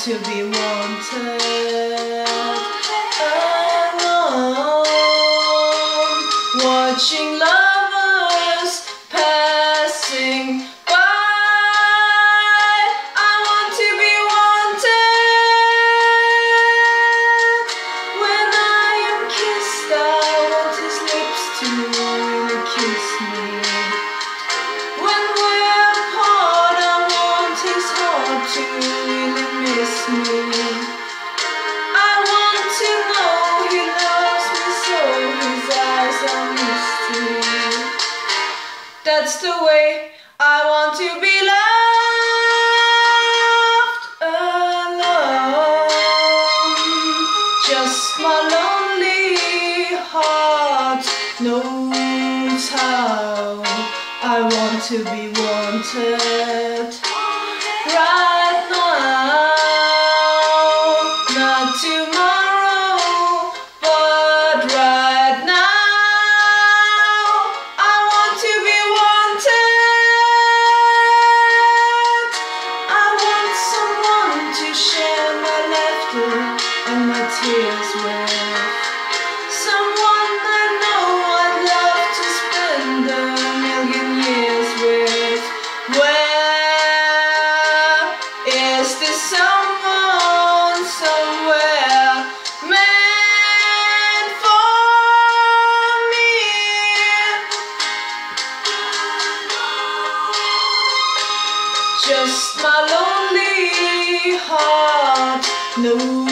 to be wanted alone, watching lovers passing by. I want to be wanted. When I am kissed, I want his lips to really kiss me. When we're apart, I want his heart to really miss me. I want to know he loves me so, his eyes are misty. That's the way I want to be loved alone. Just my lonely heart knows how I want to be wanted right now, not tomorrow, but right now. I want to be wanted. I want someone to share my laughter and my tears with. Someone I know I'd love to spend a million years with. Where is this someone somewhere meant for me? Just my lonely heart knows